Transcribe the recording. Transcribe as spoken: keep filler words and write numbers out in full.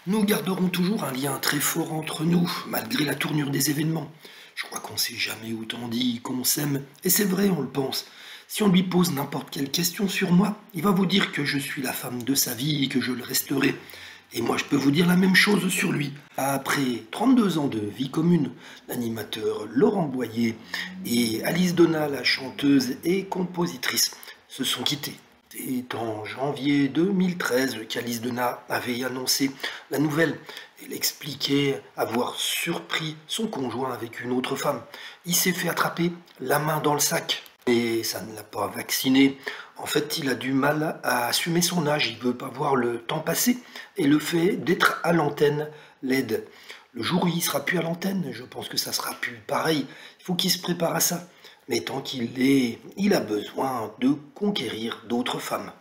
Nous garderons toujours un lien très fort entre nous, malgré la tournure des événements. Je crois qu'on s'est jamais autant dit qu'on s'aime, et c'est vrai, on le pense. Si on lui pose n'importe quelle question sur moi, il va vous dire que je suis la femme de sa vie et que je le resterai. Et moi, je peux vous dire la même chose sur lui. Après trente-deux ans de vie commune, l'animateur Laurent Boyer et Alice Donna, la chanteuse et compositrice, se sont quittés. C'est en janvier deux mille treize qu'Alice Donna avait annoncé la nouvelle. Elle expliquait avoir surpris son conjoint avec une autre femme. Il s'est fait attraper la main dans le sac. Et ça ne l'a pas vacciné. En fait, il a du mal à assumer son âge. Il ne veut pas voir le temps passer. Et le fait d'être à l'antenne l'aide. Le jour où il sera plus à l'antenne, je pense que ça sera plus pareil. Il faut qu'il se prépare à ça. Mais tant qu'il l'est, il a besoin de conquérir d'autres femmes.